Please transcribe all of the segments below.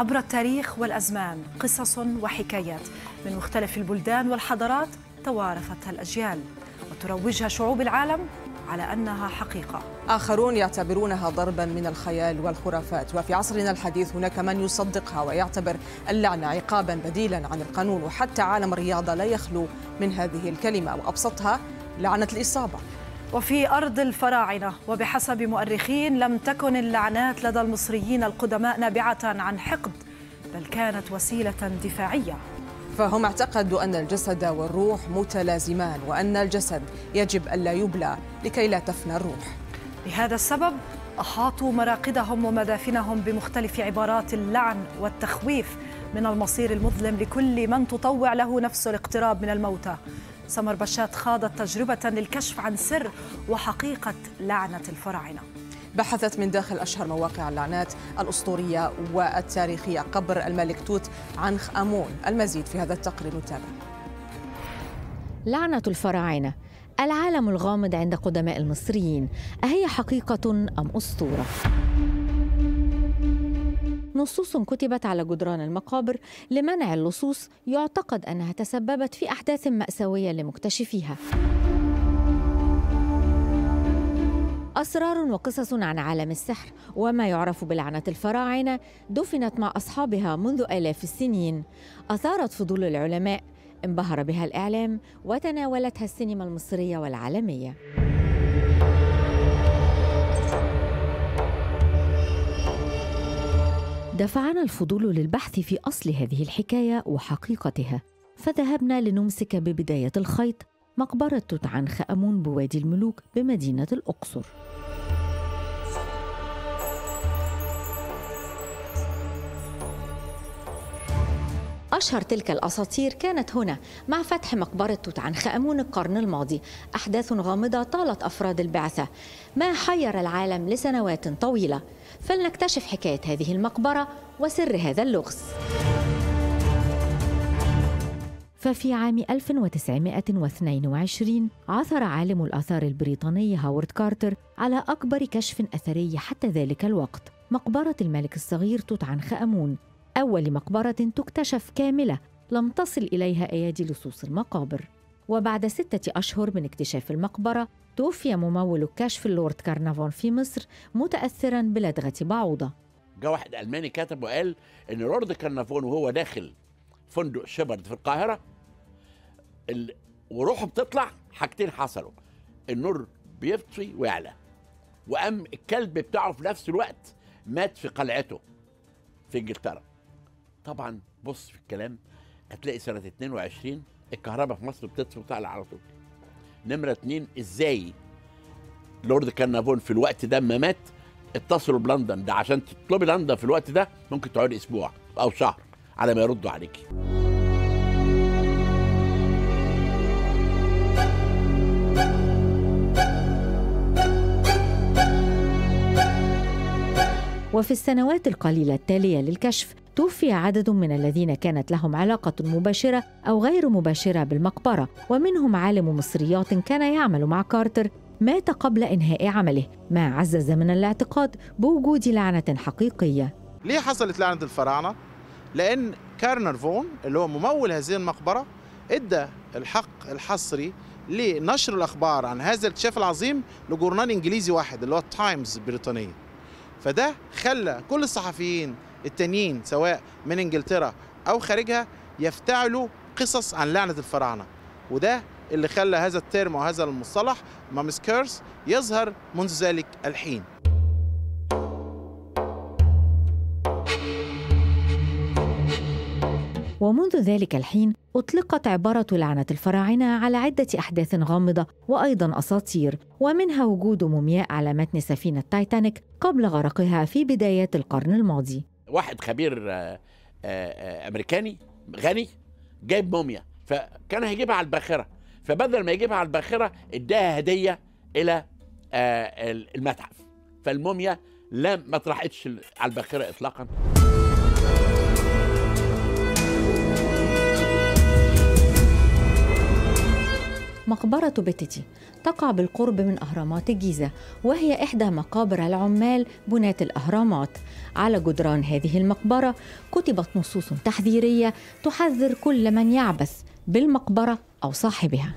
عبر التاريخ والأزمان قصص وحكايات من مختلف البلدان والحضارات توارثتها الأجيال وتروجها شعوب العالم على أنها حقيقة. آخرون يعتبرونها ضربا من الخيال والخرافات، وفي عصرنا الحديث هناك من يصدقها ويعتبر اللعنة عقابا بديلا عن القانون، وحتى عالم الرياضة لا يخلو من هذه الكلمة، وأبسطها لعنة الإصابة. وفي أرض الفراعنة وبحسب مؤرخين لم تكن اللعنات لدى المصريين القدماء نابعة عن حقد، بل كانت وسيلة دفاعية. فهم اعتقدوا أن الجسد والروح متلازمان، وأن الجسد يجب ألا يبلى لكي لا تفنى الروح. لهذا السبب أحاطوا مراقدهم ومدافنهم بمختلف عبارات اللعن والتخويف من المصير المظلم لكل من تطوع له نفسه الاقتراب من الموتى. سمر بشات خاضت تجربة للكشف عن سر وحقيقة لعنة الفراعنة. بحثت من داخل أشهر مواقع اللعنات الأسطورية والتاريخية قبر الملك توت عنخ آمون. المزيد في هذا التقرير، نتابع. لعنة الفراعنة، العالم الغامض عند قدماء المصريين، أهي حقيقة أم أسطورة؟ نصوص كتبت على جدران المقابر لمنع اللصوص يعتقد أنها تسببت في أحداث مأساوية لمكتشفيها. أسرار وقصص عن عالم السحر وما يعرف بلعنة الفراعنة دفنت مع أصحابها منذ آلاف السنين، أثارت فضول العلماء، انبهر بها الإعلام، وتناولتها السينما المصرية والعالمية. دفعنا الفضول للبحث في أصل هذه الحكاية وحقيقتها، فذهبنا لنمسك ببداية الخيط مقبرة توت عنخ آمون بوادي الملوك بمدينة الأقصر. أشهر تلك الأساطير كانت هنا مع فتح مقبرة توت عنخ آمون القرن الماضي. أحداث غامضة طالت أفراد البعثة، ما حير العالم لسنوات طويلة. فلنكتشف حكاية هذه المقبرة وسر هذا اللغز. ففي عام 1922 عثر عالم الآثار البريطاني هاورد كارتر على أكبر كشف أثري حتى ذلك الوقت، مقبرة الملك الصغير توت عنخ آمون، أول مقبرة تكتشف كاملة لم تصل إليها أيادي لصوص المقابر. وبعد 6 أشهر من اكتشاف المقبرة توفي ممول الكشف اللورد كارنافون في مصر متأثراً بلدغة بعوضة. جاء واحد ألماني كتب وقال إن لورد كارنافون وهو داخل فندق شيبرد في القاهرة وروحه بتطلع، حاجتين حصلوا: النور بيطفي ويعلى، وقام الكلب بتاعه في نفس الوقت مات في قلعته في انجلترا. طبعا بص في الكلام، هتلاقي سنة 22 الكهرباء في مصر بتطفي وتعلى على طول. نمرة 2، ازاي لورد كارنافون في الوقت ده ما مات اتصلوا بلندن؟ ده عشان تطلبي لندن في الوقت ده ممكن تقعدي اسبوع او شهر على ما يردوا عليكي. وفي السنوات القليلة التالية للكشف توفي عدد من الذين كانت لهم علاقة مباشرة أو غير مباشرة بالمقبرة، ومنهم عالم مصريات كان يعمل مع كارتر مات قبل إنهاء عمله، ما عزز من الاعتقاد بوجود لعنة حقيقية. ليه حصلت لعنة الفراعنة؟ لأن كارنافون اللي هو ممول هذه المقبرة ادى الحق الحصري لنشر الأخبار عن هذا الاكتشاف العظيم لجورنال إنجليزي واحد اللي هو التايمز البريطانية. فده خلى كل الصحفيين التانيين سواء من انجلترا او خارجها يفتعلوا قصص عن لعنة الفراعنة، وده اللي خلى هذا الترم وهذا المصطلح مامس كيرس يظهر منذ ذلك الحين. ومنذ ذلك الحين أطلقت عبارة لعنة الفراعنة على عدة أحداث غامضة وأيضاً أساطير، ومنها وجود مومياء على متن سفينة تايتانيك قبل غرقها في بدايات القرن الماضي. واحد خبير أمريكاني غني جايب موميا، فكان هيجيبها على الباخرة، فبدل ما يجيبها على الباخرة اداها هدية إلى المتحف، فالموميا ما طرحتش على الباخرة إطلاقاً. مقبرة بيتيتي تقع بالقرب من أهرامات الجيزة، وهي إحدى مقابر العمال بناة الأهرامات. على جدران هذه المقبرة كتبت نصوص تحذيرية تحذر كل من يعبث بالمقبرة أو صاحبها.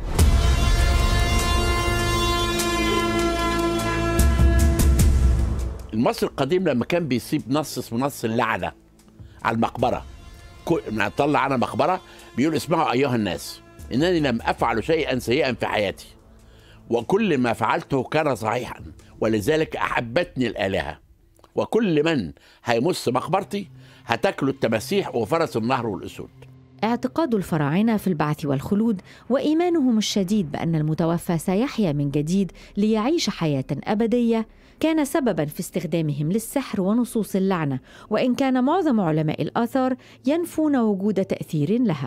المصري القديم لما كان بيسيب نص اسمه نص اللعنة على المقبرة، طلع أنا مقبرة بيقول: اسمعوا أيها الناس، إنني لم أفعل شيئا سيئا في حياتي، وكل ما فعلته كان صحيحا، ولذلك أحبتني الآلهة، وكل من هيمس مقبرتي هتاكلوا التماسيح وفرس النهر والأسود. اعتقاد الفراعنة في البعث والخلود وإيمانهم الشديد بأن المتوفى سيحيا من جديد ليعيش حياة أبدية كان سبباً في استخدامهم للسحر ونصوص اللعنة، وإن كان معظم علماء الآثار ينفون وجود تأثير لها.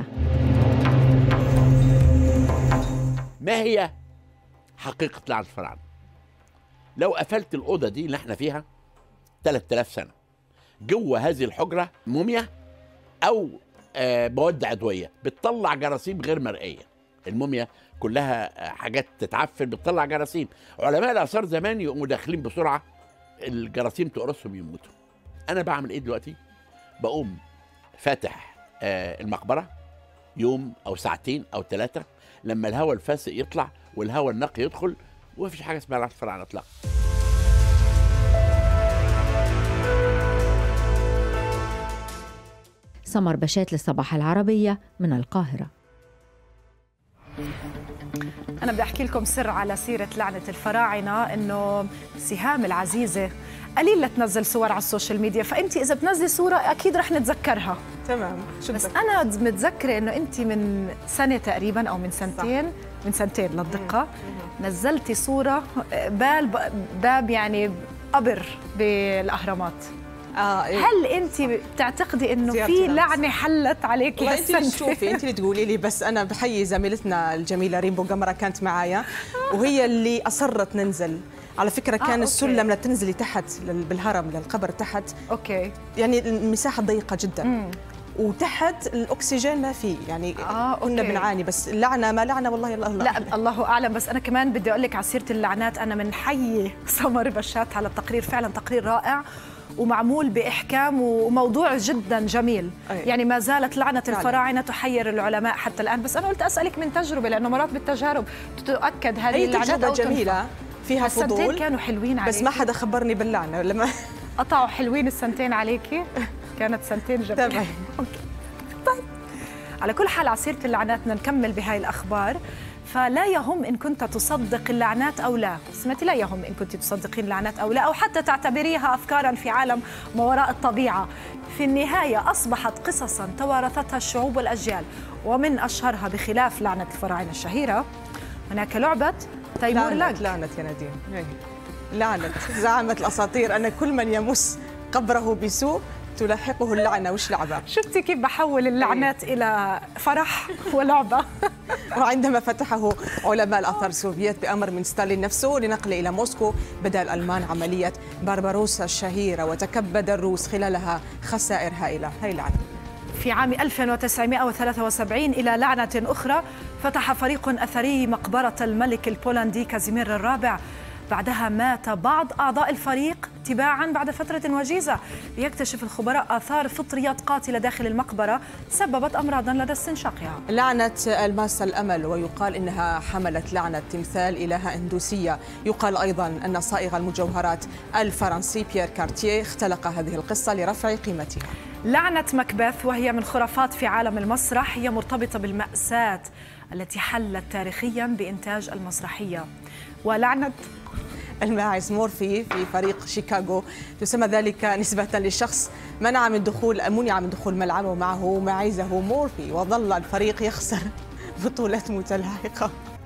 ما هي حقيقة لعنة الفراعنة؟ لو قفلت الأوضة دي اللي احنا فيها 3000 سنة، جوه هذه الحجرة موميا أو مواد عضوية بتطلع جراثيم غير مرئية. الموميا كلها حاجات تتعفن بتطلع جراثيم. علماء الآثار زمان يقوموا داخلين بسرعة، الجراثيم تقرصهم يموتوا. أنا بعمل إيه دلوقتي؟ بقوم فاتح المقبرة يوم أو ساعتين أو 3 لما الهواء الفاسد يطلع والهواء النقي يدخل، ومفيش حاجة اسمها لعنة الفراعنة إطلاقا. سمر بشات للصباح العربية من القاهرة. أنا بدي أحكي لكم سر على سيرة لعنة الفراعنة، إنه سهام العزيزة قليل لتنزل صور على السوشيال ميديا، فأنت إذا بتنزلي صورة أكيد رح نتذكرها. تمام. بس أنا متذكرة إنه أنت من سنة تقريبا أو من سنتين، صح. من سنتين للدقة نزلتي صورة باب يعني قبر بالأهرامات. إيه. هل انت بتعتقدي انه في لعنه حلت عليك هالسنه؟ انت شوفي، انت اللي تقولي لي، بس انا بحيي زميلتنا الجميله ريمبو قمره كانت معايا وهي اللي اصرت ننزل. على فكره كان السلم لتنزلي تحت بالهرم للقبر تحت، اوكي، يعني المساحه ضيقه جدا وتحت الاكسجين ما في، يعني كنا بنعاني. بس اللعنه ما لعنه والله الله لا الله اعلم. بس انا كمان بدي اقول لك على سيره اللعنات، انا من حي سمر بشات على التقرير، فعلا تقرير رائع ومعمول بإحكام وموضوع جدا جميل. يعني ما زالت لعنة الفراعنة تحير العلماء حتى الآن. بس أنا قلت أسألك من تجربة، لأنه مرات بالتجارب تتأكد هذه اللعنات. تجربة جميلة فيها فضول. السنتين كانوا حلوين عليكي، بس ما حدا خبرني باللعنة لما قطعوا حلوين السنتين عليكي. كانت سنتين جميلة. تمام. طيب، على كل حال على سيرة اللعنات بدنا نكمل بهاي الأخبار. فلا يهم إن كنت تصدق اللعنات أو لا، سمعتي؟ لا يهم إن كنت تصدقين اللعنات أو لا، أو حتى تعتبريها أفكاراً في عالم ما وراء الطبيعة. في النهاية أصبحت قصصاً توارثتها الشعوب والأجيال، ومن أشهرها بخلاف لعنة الفراعنة الشهيرة هناك لعبة تيمور لانك. لعنة يا نادين، لعنة زعمت الأساطير أن كل من يمس قبره بسوء تلاحقه اللعنة. وش لعبة؟ شفتي كيف بحول اللعنات إلى فرح ولعبة؟ وعندما فتحه علماء الآثار السوفييت بأمر من ستالين نفسه لنقله إلى موسكو، بدأ الألمان عملية بارباروسا الشهيرة، وتكبد الروس خلالها خسائر هائلة. هي لعنة. في عام 1973 إلى لعنة أخرى، فتح فريق أثري مقبرة الملك البولندي كازيمير الرابع. بعدها مات بعض أعضاء الفريق تباعاً بعد فترة وجيزة. ليكتشف الخبراء آثار فطريات قاتلة داخل المقبرة سببت أمراضاً لدى استنشاقها. لعنة الماس الأمل، ويقال إنها حملت لعنة تمثال إلهة هندوسية. يقال أيضاً أن صائغ المجوهرات الفرنسي بيير كارتيه اختلق هذه القصة لرفع قيمتها. لعنة مكبث، وهي من خرافات في عالم المسرح، هي مرتبطة بالمأساة التي حلت تاريخياً بإنتاج المسرحية. ولعنة الماعز مورفي في فريق شيكاغو تسمى ذلك نسبة للشخص منع من دخول ملعبه معه معيزه مورفي، وظل الفريق يخسر بطولات متلاحقة.